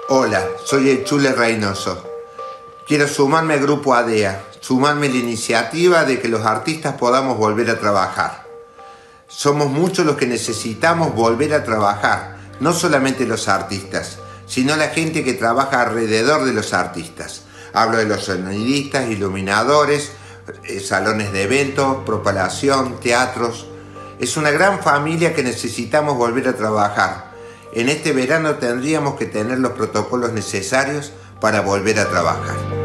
Hola, soy el Chule Reynoso. Quiero sumarme al grupo ADEA, sumarme a la iniciativa de que los artistas podamos volver a trabajar. Somos muchos los que necesitamos volver a trabajar, no solamente los artistas, sino la gente que trabaja alrededor de los artistas. Hablo de los sonidistas, iluminadores, salones de eventos, propalación, teatros. Es una gran familia que necesitamos volver a trabajar. En este verano tendríamos que tener los protocolos necesarios para volver a trabajar.